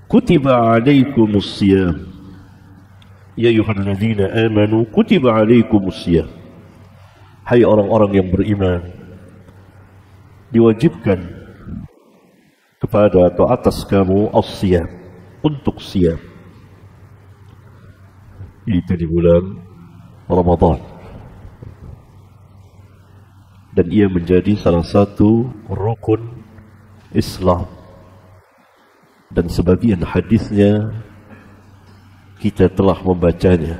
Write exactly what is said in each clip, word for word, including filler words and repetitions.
kutiba alaikumus siyam ya ayyuhalladzina amanu kutiba alaikumus siyam. Hai orang-orang yang beriman, diwajibkan kepada atau atas kamu as-siyam, untuk siyam. Itu di bulan Ramadan. Dan ia menjadi salah satu rukun Islam. Dan sebagian hadisnya kita telah membacanya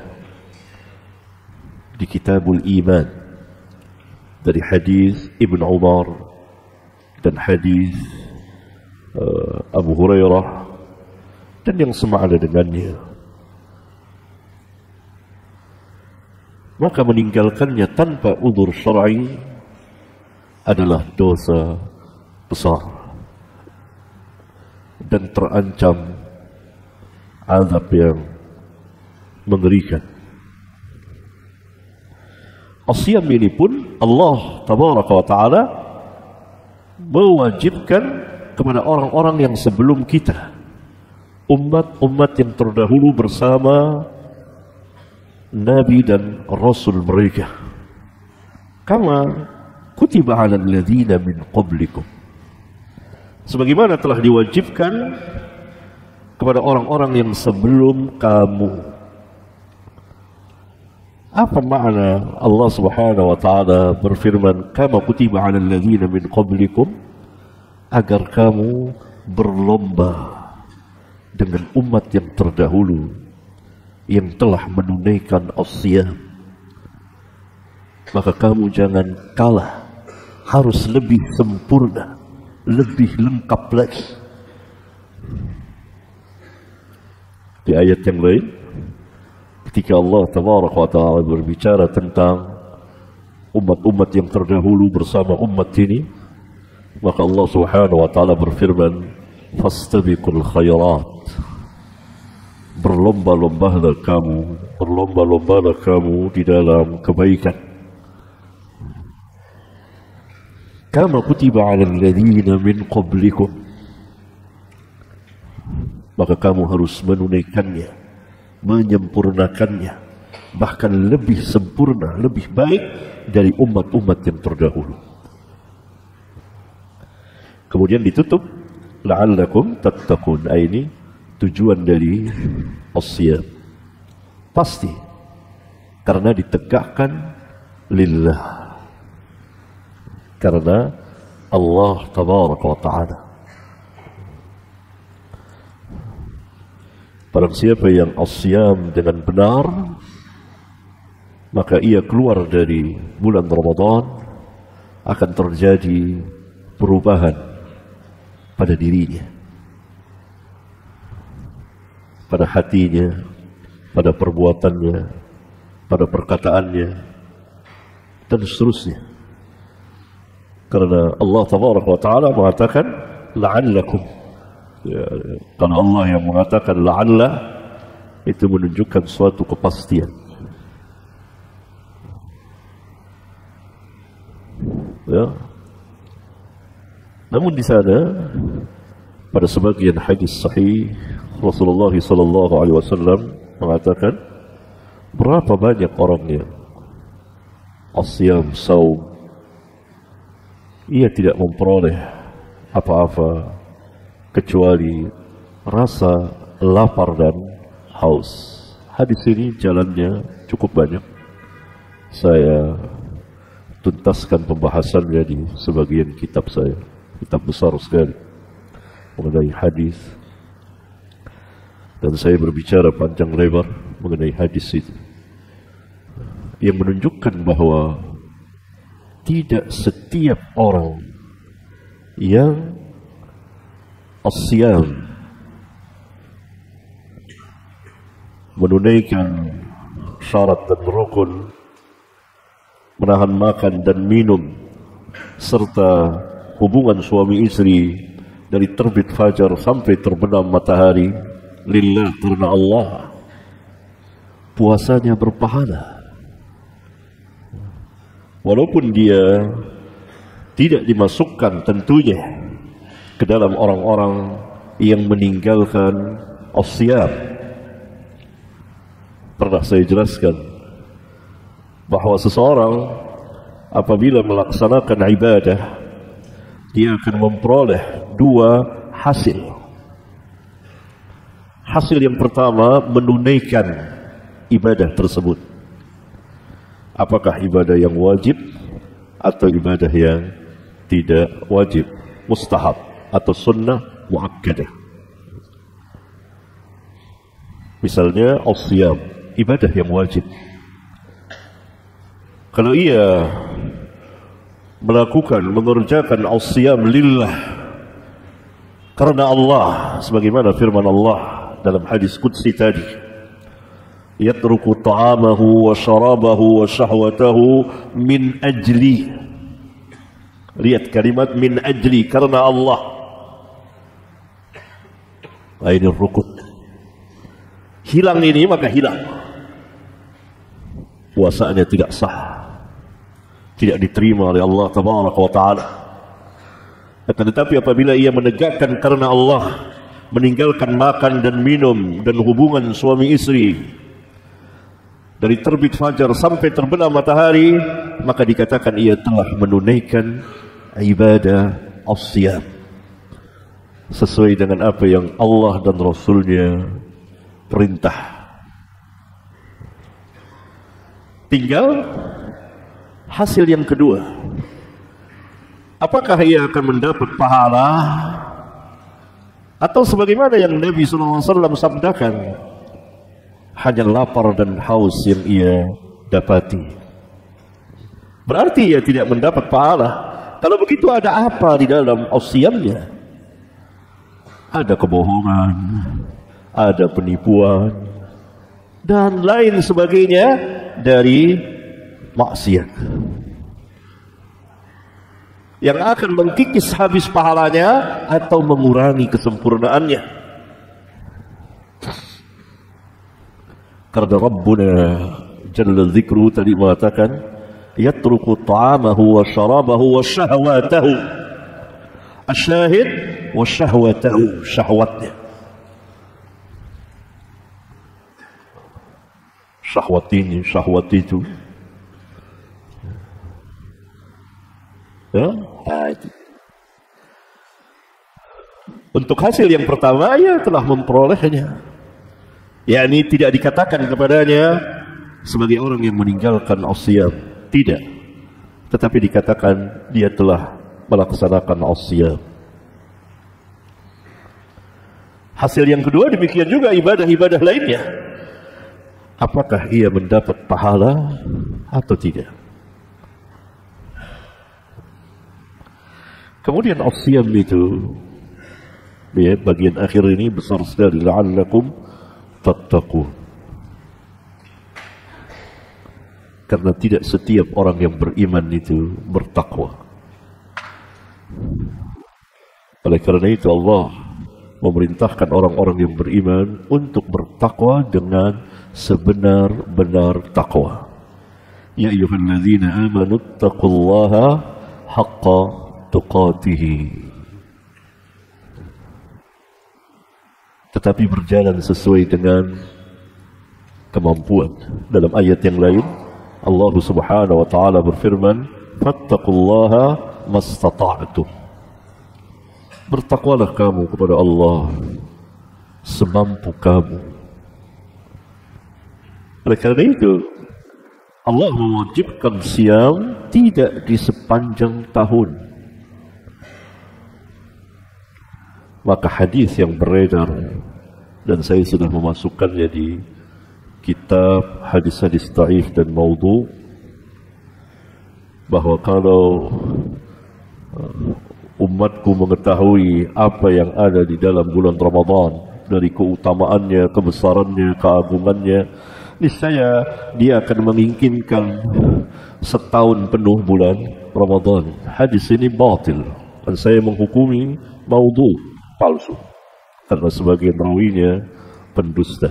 di Kitabul Iman dari hadis Ibn Umar dan hadis uh, Abu Hurairah dan yang semakna dengannya. Maka meninggalkannya tanpa udzur syar'i adalah dosa besar dan terancam azab yang mengerikan. As-siyam ini pun Allah tabaraka wa ta'ala mewajibkan kepada orang-orang yang sebelum kita, umat-umat yang terdahulu bersama Nabi dan Rasul mereka. Kama kutiba 'alal ladzina min qablikum, sebagaimana telah diwajibkan kepada orang-orang yang sebelum kamu. Apa makna Allah Subhanahu wa taala berfirman kama kutiba 'alal ladzina min qablikum? Agar kamu berlomba dengan umat yang terdahulu yang telah menunaikan as-siyam. Maka kamu jangan kalah, harus lebih sempurna, lebih lengkap lagi. Di ayat yang lain, ketika Allah tabaraka wa ta'ala berbicara tentang umat-umat yang terdahulu bersama umat ini, maka Allah subhanahu wa ta'ala berfirman, fastabiqul khairat, berlomba-lombalah kamu, berlomba-lombalah kamu di dalam kebaikan. Kama kutiba 'alal ladzina min qablikum, maka kamu harus menunaikannya, menyempurnakannya, bahkan lebih sempurna, lebih baik dari umat-umat yang terdahulu. Kemudian ditutup la'allakum tattaqun. Ini tujuan dari as-siyam pasti karena ditegakkan lillah, karena Allah tabaraka wa ta'ala. Barang siapa yang as-siyam dengan benar, maka ia keluar dari bulan Ramadan akan terjadi perubahan pada dirinya, pada hatinya, pada perbuatannya, pada perkataannya, dan seterusnya. Karena Allah tabaraka wa ta'ala mengatakan la'allakum. Ya, karena Allah yang mengatakan la'alla, itu menunjukkan suatu kepastian. Ya. Namun di sana pada sebagian hadis sahih Rasulullah sallallahu alaihi wasallam mengatakan, berapa banyak orangnya as-siyam saum, ia tidak memperoleh apa-apa kecuali rasa lapar dan haus. Hadis ini jalannya cukup banyak. Saya tuntaskan pembahasannya di sebagian kitab saya, kitab besar sekali mengenai hadis, dan saya berbicara panjang lebar mengenai hadis itu, yang menunjukkan bahwa tidak setiap orang yang as-siyam menunaikan syarat dan rukun, menahan makan dan minum, serta hubungan suami istri dari terbit fajar sampai terbenam matahari lillah, karena Allah, puasanya berpahala. Walaupun dia tidak dimasukkan tentunya ke dalam orang-orang yang meninggalkan as-siyam. Pernah saya jelaskan bahwa seseorang apabila melaksanakan ibadah, dia akan memperoleh dua hasil. Hasil yang pertama, menunaikan ibadah tersebut. Apakah ibadah yang wajib atau ibadah yang tidak wajib, mustahab atau sunnah muakkadah. Misalnya as-siyam, ibadah yang wajib. Kalau ia melakukan, mengerjakan as-siyam lillah, karena Allah, sebagaimana firman Allah dalam hadis qudsi tadi, yatruku ta'amahu wa syarabahu wa syahwatahu min ajli. Lihat kalimat min ajli, karena Allah. Nah, ini rukun. Hilang ini maka hilang, puasanya tidak sah, tidak diterima oleh Allah tabaraka wa ta'ala. Akan tetapi apabila ia menegakkan karena Allah, meninggalkan makan dan minum dan hubungan suami istri dari terbit fajar sampai terbenam matahari, maka dikatakan ia telah menunaikan ibadah as-siyam sesuai dengan apa yang Allah dan Rasulnya perintah. Tinggal hasil yang kedua, apakah ia akan mendapat pahala atau sebagaimana yang Nabi sallallahu alaihi wasallam sabdakan, hanya lapar dan haus yang ia dapati. Berarti ia tidak mendapat pahala. Kalau begitu ada apa di dalam as-siyamnya? Ada kebohongan, ada penipuan, dan lain sebagainya dari maksiat yang akan mengkikis habis pahalanya atau mengurangi kesempurnaannya. Karena Rabbuna Jalla Dzikruhu tadi mengatakan, yatruku ta'amahu wa syarabahu wa syahwatahu. Asyahid wa syahwatahu, syahwatnya. Syahwat ini, syahwat itu. Ya? Nah, itu. Untuk hasil yang pertama, ia telah memperolehnya. yakni tidak dikatakan kepadanya sebagai orang yang meninggalkan as-siyam, tidak, tetapi dikatakan dia telah melaksanakan as-siyam. Hasil yang kedua demikian juga ibadah-ibadah lainnya, apakah ia mendapat pahala atau tidak. Kemudian as-siyam itu, ya, bagian akhir ini besar sekali, la'allakum tattaqun. Karena tidak setiap orang yang beriman itu bertakwa. Oleh karena itu Allah memerintahkan orang-orang yang beriman untuk bertakwa dengan sebenar-benar takwa. Ya ayyuhalladzina amanu taqullaha haqqa tuqatih. Tetapi berjalan sesuai dengan kemampuan. Dalam ayat yang lain Allah Subhanahu wa taala berfirman, fattaqullaha mastata'tum. Bertakwalah kamu kepada Allah semampu kamu. Oleh karena itu Allah mewajibkan siam tidak di sepanjang tahun. Maka hadis yang beredar, dan saya sudah memasukkannya di kitab hadis-hadis dhaif dan maudhu, bahwa kalau umatku mengetahui apa yang ada di dalam bulan Ramadan dari keutamaannya, kebesarannya, keagungannya, niscaya dia akan menginginkan setahun penuh bulan Ramadan. Hadis ini batil, dan saya menghukumi maudhu, palsu, karena sebagian rawinya pendusta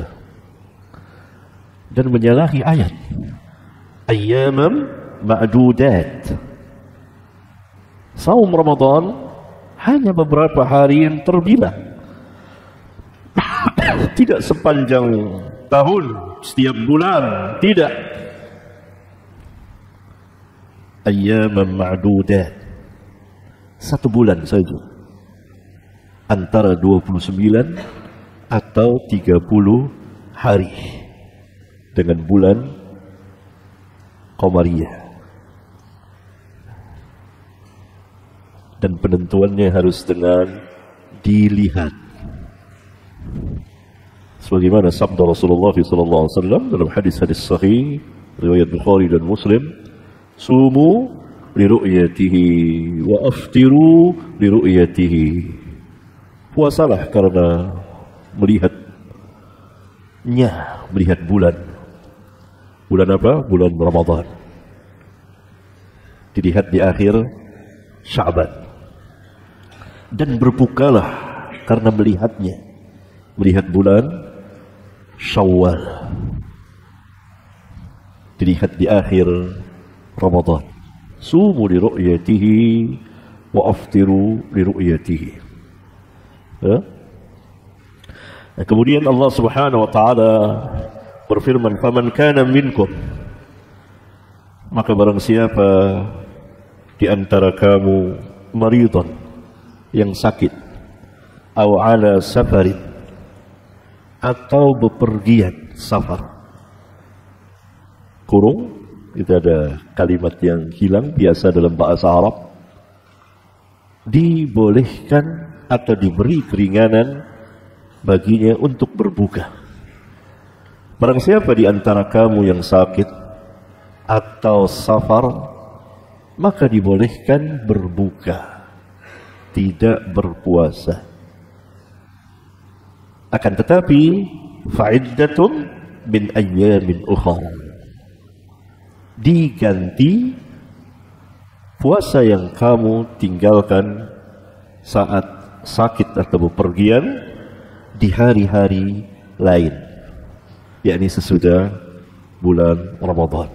dan menyalahi ayat ayyamam ma'dudat. Saum Ramadan hanya beberapa hari yang terbilang. tidak sepanjang tahun, setiap bulan, tidak. Ayyaman ma'dudat, satu bulan saja, antara dua puluh sembilan atau tiga puluh hari dengan bulan Qamariyah. Dan penentuannya harus dengan dilihat, sebagaimana sabda Rasulullah sallallahu alaihi wasallam dalam hadis-hadis sahih riwayat Bukhari dan Muslim, sumu li ru'yatihi wa aftiru li ru'yatihi. Puasalah karena melihatnya, melihat bulan. Bulan apa? Bulan Ramadan. Dilihat di akhir Sya'ban. Dan berbukalah karena melihatnya, melihat bulan Syawal, dilihat di akhir Ramadan. Sumu li ru'yatihi wa aftiru li ru'yatihi. Ya? Nah, kemudian Allah Subhanahu wa taala berfirman, "Faman kana minkum," maka barang siapa di antara kamu maridan, yang sakit, aw ala safarin, atau bepergian, safar. Kurung, itu ada kalimat yang hilang biasa dalam bahasa Arab. Dibolehkan atau diberi keringanan baginya untuk berbuka. Barang siapa di antara kamu yang sakit atau safar, maka dibolehkan berbuka, tidak berpuasa. Akan tetapi fa'iddatun min ayyamin ukhra, diganti puasa yang kamu tinggalkan saat sakit atau bepergian di hari-hari lain, yakni sesudah bulan Ramadan.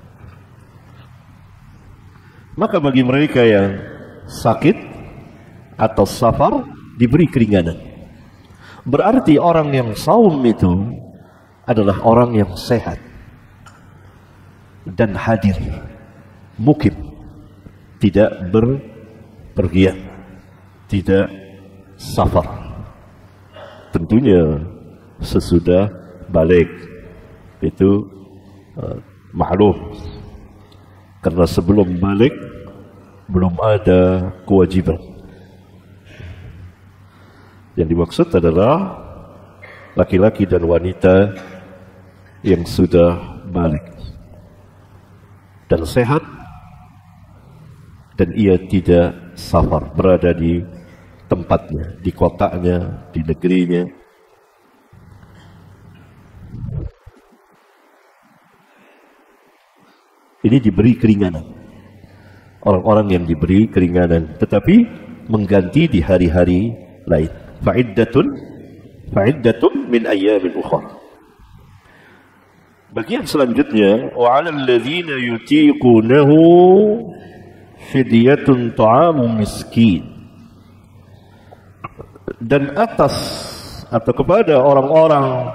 Maka bagi mereka yang sakit atau safar diberi keringanan. Berarti orang yang saum itu adalah orang yang sehat dan hadir, mukim, tidak berpergian, tidak safar. Tentunya sesudah balik itu uh, maklum, karena sebelum balik belum ada kewajiban. Yang dimaksud adalah laki-laki dan wanita yang sudah balik dan sehat, dan ia tidak safar, berada di tempatnya, di kotanya, di negerinya. Ini diberi keringanan. Orang-orang yang diberi keringanan, tetapi mengganti di hari-hari lain. Fa'iddatun fa'iddatun min ayyamin ukhra. Bagian selanjutnya, wa 'alal ladzina yutiqunahu fidyatun ta'amu miskin. Dan atas atau kepada orang-orang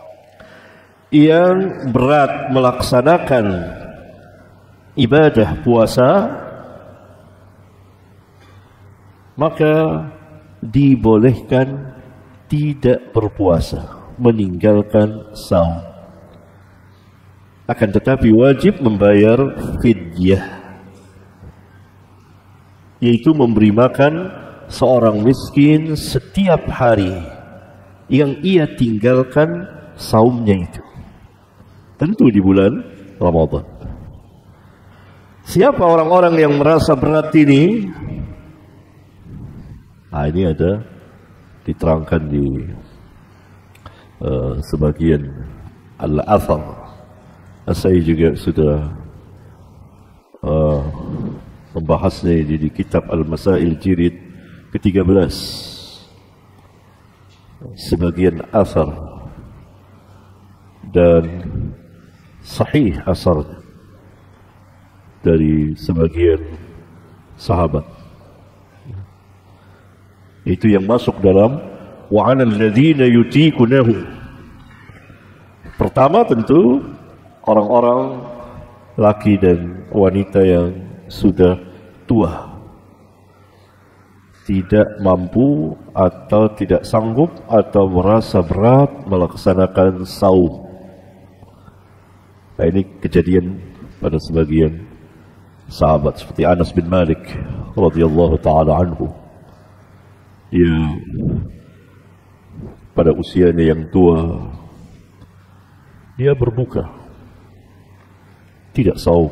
yang berat melaksanakan ibadah puasa, maka dibolehkan tidak berpuasa, meninggalkan saum. Akan tetapi wajib membayar fidyah, yaitu memberi makan seorang miskin setiap hari yang ia tinggalkan saumnya itu, tentu di bulan Ramadan. Siapa orang-orang yang merasa berat ini? Nah, ini ada diterangkan di uh, sebagian al-athar. Saya juga sudah uh, membahasnya di, di kitab Al-Masail Jirid ke tiga belas. Sebagian asar dan sahih asar dari sebagian sahabat, itu yang masuk dalam wa 'alal ladzina yutiqunahu Pertama tentu orang-orang laki dan wanita yang sudah tua, tidak mampu atau tidak sanggup atau merasa berat melaksanakan saum. Nah, ini kejadian pada sebagian sahabat seperti Anas bin Malik radhiyallahu taala anhu. Dia pada usianya yang tua, dia berbuka, tidak saum,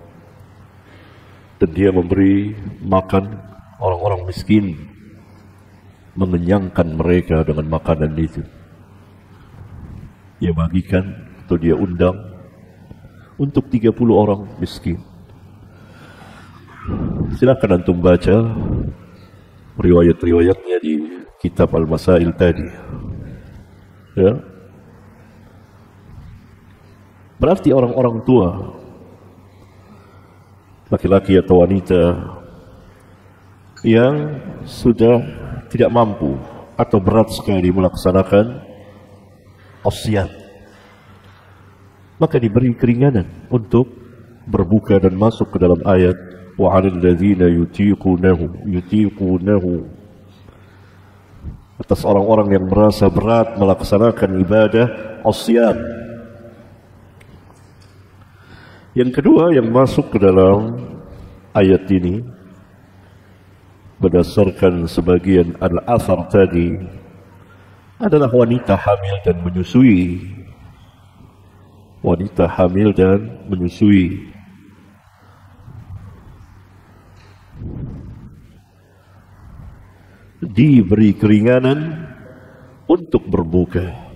dan dia memberi makan orang-orang miskin, mengenyangkan mereka dengan makanan itu. Dia bagikan atau dia undang untuk tiga puluh orang miskin. Silakan antum baca riwayat-riwayatnya di kitab Al-Masail tadi. Ya. Berarti orang-orang tua, laki-laki atau wanita yang sudah tidak mampu atau berat sekali melaksanakan osyat, maka diberi keringanan untuk berbuka dan masuk ke dalam ayat wa 'alal ladzina yutiqunahu yutiqunahu, atas orang-orang yang merasa berat melaksanakan ibadah osyat. Yang kedua yang masuk ke dalam ayat ini berdasarkan sebagian al-athar tadi adalah wanita hamil dan menyusui. Wanita hamil dan menyusui. Diberi keringanan untuk berbuka.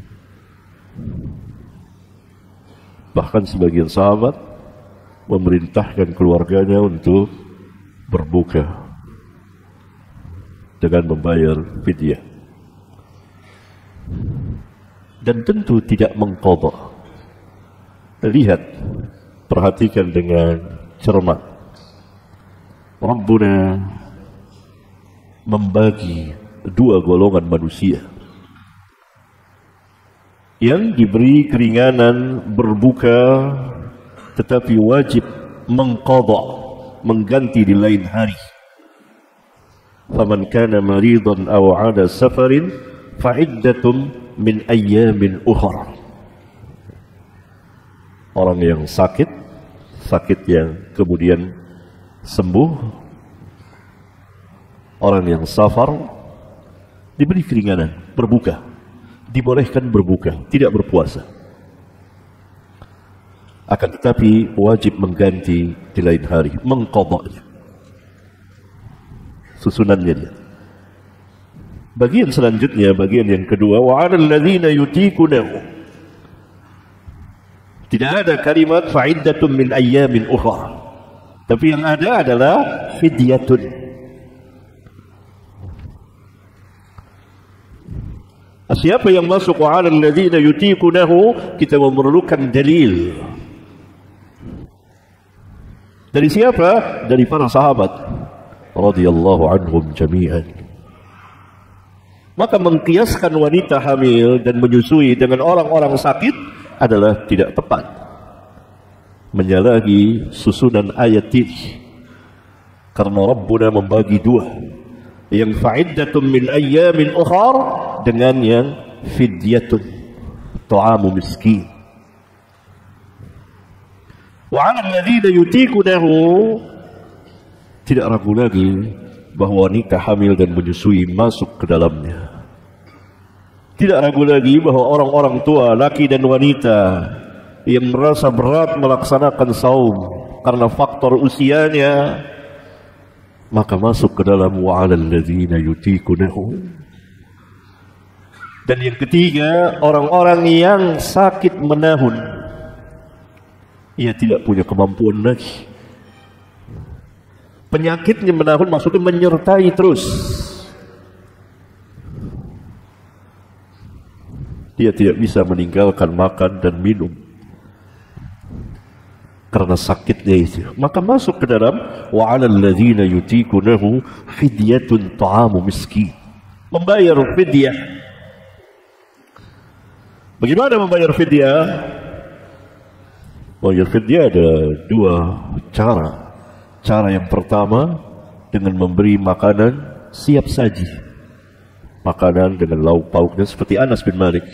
Bahkan sebagian sahabat memerintahkan keluarganya untuk berbuka dengan membayar fidyah. Dan tentu tidak mengqadha. Lihat, perhatikan dengan cermat. Rabbuna membagi dua golongan manusia yang diberi keringanan berbuka, tetapi wajib mengqadha, mengganti di lain hari. Faman kana maridan aw 'ala safarin fa iddatun min ayyamin ukhra. Orang yang sakit, sakit yang kemudian sembuh, orang yang safar diberi keringanan berbuka, dibolehkan berbuka, tidak berpuasa. Akan tetapi wajib mengganti di lain hari, mengqadha. Susunannya dia. Bagian selanjutnya, bagian yang kedua, wa 'alal ladzina yutiqunahu. Tidak ada kalimat fa'iddatun min ayyamin ukhra. Tapi yang ada adalah fidyatun. Siapa yang masuk wa 'alal ladzina yutiqunahu, kita memerlukan dalil. Dari siapa? Dari para sahabat radhiyallahu anhum jami'an. Maka mengkiaskan wanita hamil dan menyusui dengan orang-orang sakit adalah tidak tepat, menyalahi susunan ayat ini. Karena Rabbuna membagi dua, yang fa'iddatun min ayyamin ukhar dengan yang fidyatun, ta'amu miskin. Wa 'alal ladzina yutiqunahu, tidak ragu lagi bahwa wanita hamil dan menyusui masuk ke dalamnya. Tidak ragu lagi bahwa orang-orang tua, laki dan wanita yang merasa berat melaksanakan saum karena faktor usianya, maka masuk ke dalam wa 'alal ladzina yutiqunahu. Dan yang ketiga, orang-orang yang sakit menahun, ia tidak punya kemampuan lagi. Penyakitnya menahun maksudnya menyertai terus. Dia tidak bisa meninggalkan makan dan minum karena sakitnya itu. Maka masuk ke dalam wa 'alal ladzina yutiqunahu fidyatun ta'amu miskin. Membayar fidyah. Bagaimana membayar fidyah? Membayar fidyah ada dua cara. Cara yang pertama dengan memberi makanan siap saji, makanan dengan lauk pauknya, seperti Anas bin Malik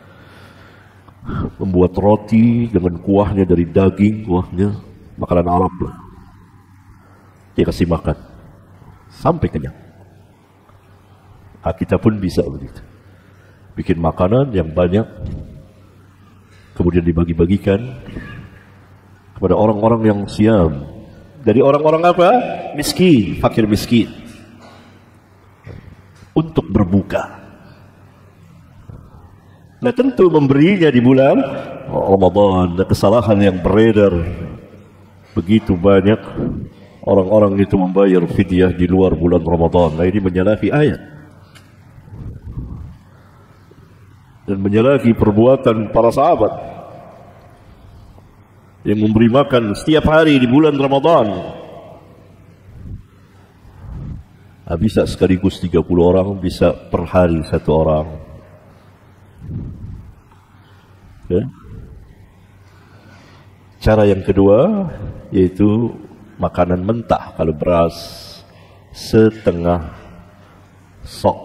membuat roti dengan kuahnya dari daging, kuahnya makanan Arab lah. Dia kasih makan sampai kenyang. Nah, kita pun bisa begitu, bikin makanan yang banyak, kemudian dibagi-bagikan kepada orang-orang yang siam. Dari orang-orang apa? Miskin, fakir miskin, untuk berbuka. Nah, tentu memberinya di bulan Ramadan, dan kesalahan yang beredar begitu banyak, orang-orang itu membayar fidyah di luar bulan Ramadan. Nah, ini menyalahi ayat dan menyalahi perbuatan para sahabat yang memberi makan setiap hari di bulan Ramadan. Nah, bisa sekaligus tiga puluh orang, bisa per hari satu orang. Ya. Cara yang kedua yaitu makanan mentah. Kalau beras setengah sok,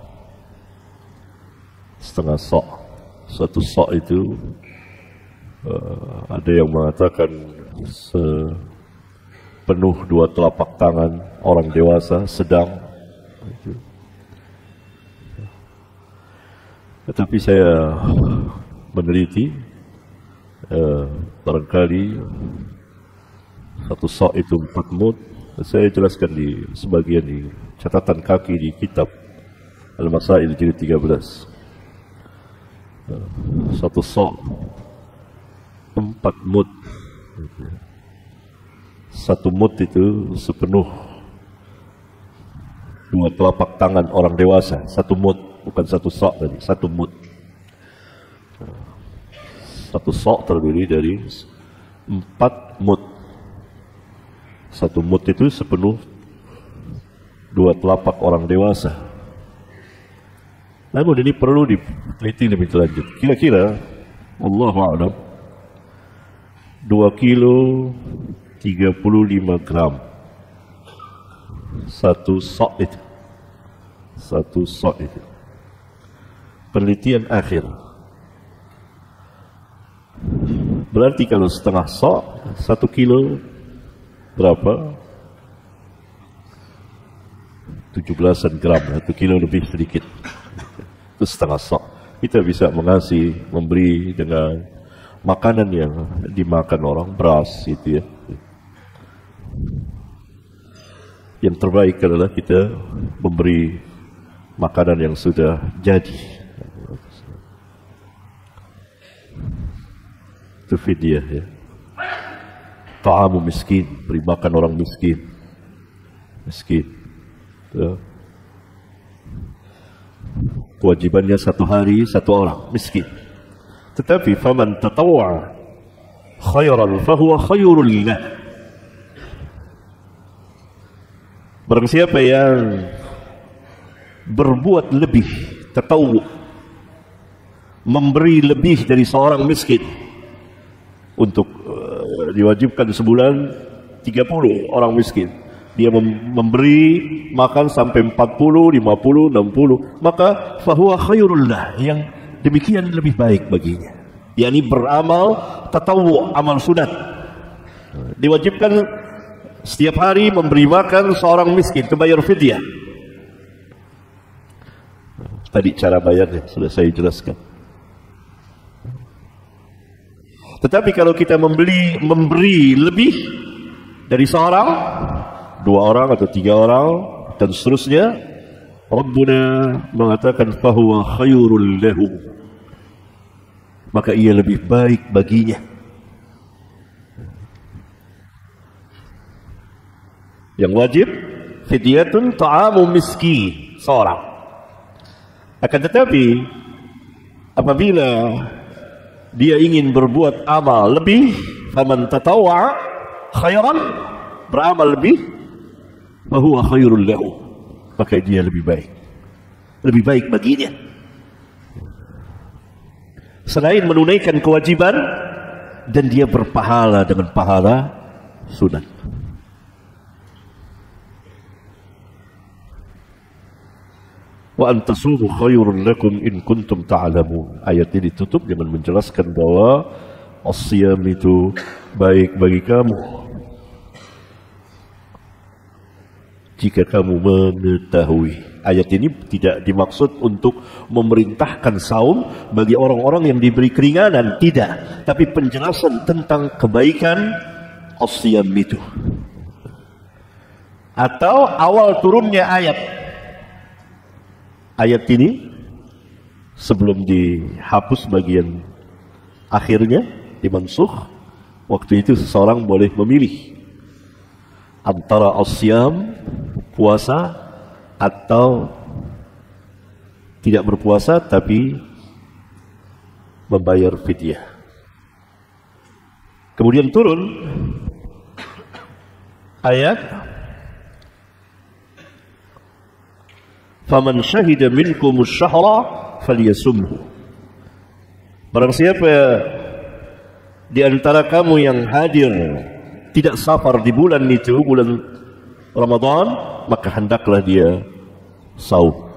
setengah sok, satu sok itu Uh, ada yang mengatakan sepenuh dua telapak tangan orang dewasa sedang. Tetapi saya meneliti, uh, barangkali satu sok itu empat mud. Saya jelaskan di sebagian di catatan kaki di kitab Al-Masail jilid tiga belas. Uh, satu sok empat mud. Satu mud itu sepenuh dua telapak tangan orang dewasa. Satu mud, bukan satu sok tadi, satu mud. Satu sok terdiri dari empat mud. Satu mud itu sepenuh dua telapak orang dewasa. Namun ini perlu diteliti lebih lanjut. Kira-kira Wallahu a'lam, dua kilo tiga puluh lima gram satu sok itu, satu sok itu penelitian akhir. Berarti kalau setengah sok satu kilo berapa? tujuh belasan gram, satu kilo lebih sedikit. Itu setengah sok. Kita bisa mengasih, memberi dengan makanan yang dimakan orang, beras itu ya. Yang terbaik adalah kita memberi makanan yang sudah jadi. Itu fidyah ya. Ta'amu miskin, beri makan orang miskin. Miskin. Ya. Kewajibannya satu hari satu orang miskin. Tetapi faman tatawwa khairan fahuwa khairul lah. Barang siapa yang berbuat lebih, tatawwu, memberi lebih dari seorang miskin, untuk uh, diwajibkan sebulan tiga puluh orang miskin, dia mem memberi makan sampai empat puluh, lima puluh, enam puluh, maka fahuwa khairul lah, yang demikian lebih baik baginya. yakni beramal tatawwu, amal sunat. Diwajibkan setiap hari memberi makan seorang miskin, itu bayar fidyah. Tadi cara bayarnya sudah saya jelaskan. Tetapi kalau kita membeli memberi lebih dari seorang, dua orang atau tiga orang dan seterusnya, Rabbuna mengatakan fahuwa khairul lahu, maka ia lebih baik baginya. Yang wajib fidyatun ta'amu miskin, seorang. Akan tetapi apabila dia ingin berbuat amal lebih, faman tatawwa khairan, beramal lebih, fahuwa khairul lahu, maka dia lebih baik, lebih baik baginya. selain menunaikan kewajiban, dan dia berpahala dengan pahala sunat. Wa antasumu khairun lakum in kuntum ta'lamun. Ayat ini ditutup dengan menjelaskan bahwa as-siyam itu baik bagi kamu jika kamu mengetahui. Ayat ini tidak dimaksud untuk memerintahkan saum bagi orang-orang yang diberi keringanan, tidak, tapi penjelasan tentang kebaikan as-siyam itu. Atau awal turunnya ayat ayat ini sebelum dihapus bagian akhirnya, dimansukh, waktu itu seseorang boleh memilih antara as-siyam, puasa, atau tidak berpuasa tapi membayar fidyah. Kemudian turun ayat faman syahida minkumus syahra falyasumhu. Barang siapa di antara kamu yang hadir tidak safar di bulan itu, bulan Ramadan, maka hendaklah dia saum.